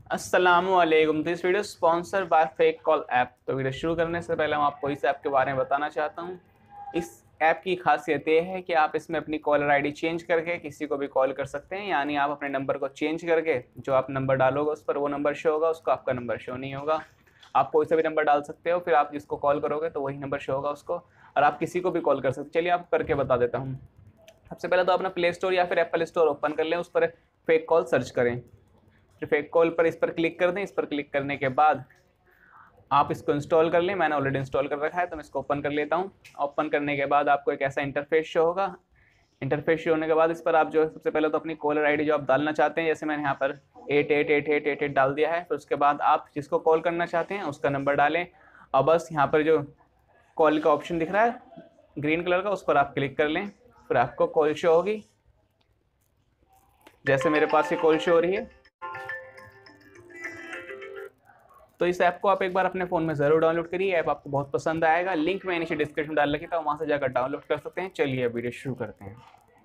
अस्सलामु अलैकुम। This video sponsor by fake call app. तो वीडियो शुरू करने से पहले मैं आपको इस ऐप के बारे में बताना चाहता हूँ। इस ऐप की खासियत ये है कि आप इसमें अपनी कॉलर आईडी चेंज करके किसी को भी कॉल कर सकते हैं, यानी आप अपने नंबर को चेंज करके जो आप नंबर डालोगे उस पर वो नंबर शो होगा, उसको आपका नंबर शो नहीं होगा। आप कोई सा भी नंबर डाल सकते हो, फिर आप जिसको कॉल करोगे तो वही नंबर शो होगा उसको, और आप किसी को भी कॉल कर सकते। चलिए आप करके बता देता हूँ। सबसे पहले तो अपना प्ले स्टोर या फिर एप्पल स्टोर ओपन कर लें, उस पर फेक कॉल सर्च करें। फिर फेक कॉल पर इस पर क्लिक कर दें। इस पर क्लिक करने के बाद आप इसको इंस्टॉल कर लें। मैंने ऑलरेडी इंस्टॉल कर रखा है तो मैं इसको ओपन कर लेता हूँ। ओपन करने के बाद आपको एक ऐसा इंटरफेस शो होगा। इंटरफेस शो होने के बाद इस पर आप जो सबसे पहले तो अपनी कॉलर आईडी जो आप डालना चाहते हैं, जैसे मैंने यहाँ पर 888888 डाल दिया है। फिर उसके बाद आप जिसको कॉल करना चाहते हैं उसका नंबर डालें, और बस यहाँ पर जो कॉल का ऑप्शन दिख रहा है ग्रीन कलर का, उस पर आप क्लिक कर लें। फिर आपको कॉल शो होगी, जैसे मेरे पास ये कॉल शो हो रही है। तो इस ऐप को आप एक बार अपने फ़ोन में ज़रूर डाउनलोड करिए। ऐप आपको बहुत पसंद आएगा। लिंक मैं नीचे डिस्क्रिप्शन में डाल रखी था, वहाँ से जाकर डाउनलोड कर सकते हैं। चलिए अब वीडियो शुरू करते हैं।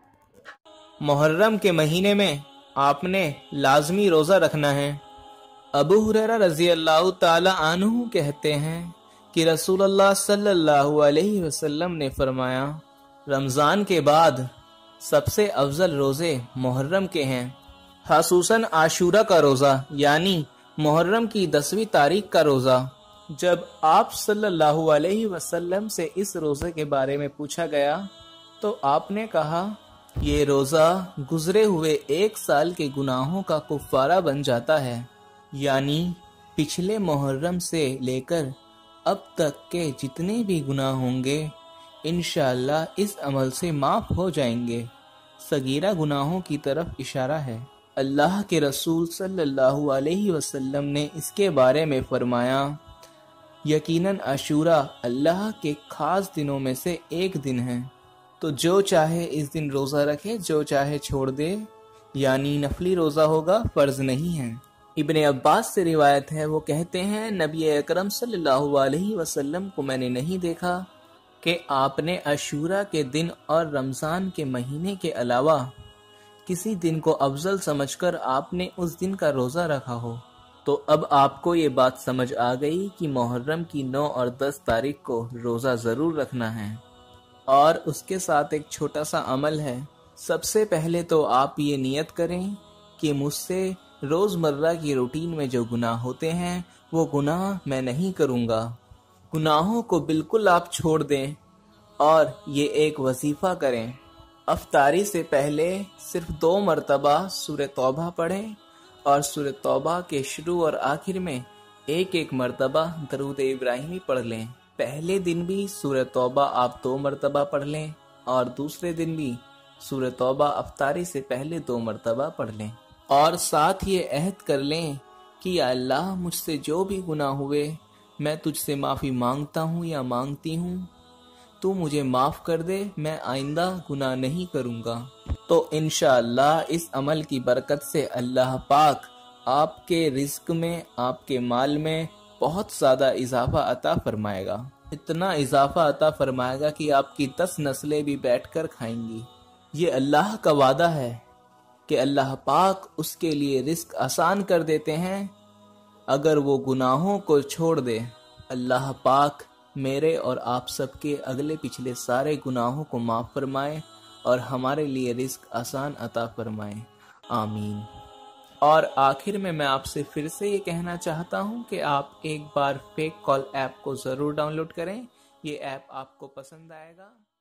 मुहर्रम के महीने में आपने लाजमी रोज़ा रखना है। अबू हुरैरा रज़ी अल्लाह ताला अन्हु कहते हैं कि रसूलुल्लाह सल्लल्लाहु अलैहि वसल्लम ने फरमाया, रमज़ान के बाद सबसे अफजल रोज़े मुहर्रम के हैं, खासूसन आशूरा का रोज़ा यानी मुहर्रम की 10वीं तारीख का रोज़ा। जब आप सल्लल्लाहु अलैहि वसल्लम से इस रोज़े के बारे में पूछा गया तो आपने कहा, ये रोज़ा गुजरे हुए एक साल के गुनाहों का कुफ़ारा बन जाता है, यानी पिछले मुहर्रम से लेकर अब तक के जितने भी गुनाह होंगे इंशाअल्लाह इस अमल से माफ़ हो जाएंगे। सगीरा गुनाहों की तरफ इशारा है। अल्लाह के रसूल सल्लल्लाहु अलैहि वसल्लम ने इसके बारे में फरमाया, यकीनन आशूरा अल्लाह के खास दिनों में से एक दिन है, तो जो चाहे इस दिन रोज़ा रखे, जो चाहे छोड़ दे, यानी नफली रोज़ा होगा, फ़र्ज नहीं है। इब्ने अब्बास से रिवायत है, वो कहते हैं नबी अकरम सल्लल्लाहु अलैहि वसल्लम को मैंने नहीं देखा कि आपने आशूरा के दिन और रमज़ान के महीने के अलावा किसी दिन को अफजल समझकर आपने उस दिन का रोज़ा रखा हो। तो अब आपको ये बात समझ आ गई कि मुहर्रम की 9 और 10 तारीख को रोज़ा ज़रूर रखना है। और उसके साथ एक छोटा सा अमल है। सबसे पहले तो आप ये नियत करें कि मुझसे रोज़मर्रा की रूटीन में जो गुनाह होते हैं वो गुनाह मैं नहीं करूँगा। गुनाहों को बिल्कुल आप छोड़ दें और ये एक वजीफ़ा करें। अफ्तारी से पहले सिर्फ 2 मरतबा सूरह तौबा पढ़ें और सूरह तौबा के शुरू और आखिर में एक मरतबा दरूद इब्राहिमी पढ़ लें। पहले दिन भी सूरह तौबा आप 2 मरतबा पढ़ लें और दूसरे दिन भी सूरह तौबा अफ्तारी से पहले 2 मरतबा पढ़ लें। और साथ ये अहद कर लें कि या अल्लाह, मुझसे जो भी गुनाह हुए मैं तुझसे माफ़ी मांगता हूँ या मांगती हूँ, तू मुझे माफ़ कर दे, मैं आइंदा गुनाह नहीं करूँगा। तो इंशाअल्लाह इस अमल की बरकत से अल्लाह पाक आपके रिज़्क में, आपके माल में बहुत ज़्यादा इजाफा अता फरमाएगा। इतना इजाफा अता फरमाएगा कि आपकी 10 नस्लें भी बैठकर खाएंगी। ये अल्लाह का वादा है कि अल्लाह पाक उसके लिए रिज़्क आसान कर देते हैं अगर वो गुनाहों को छोड़ दे। अल्लाह पाक मेरे और आप सबके अगले पिछले सारे गुनाहों को माफ़ फरमाए और हमारे लिए रिज़्क आसान अता फरमाए, आमीन। और आखिर में मैं आपसे फिर से ये कहना चाहता हूँ कि आप एक बार फेक कॉल ऐप को ज़रूर डाउनलोड करें। ये ऐप आपको पसंद आएगा।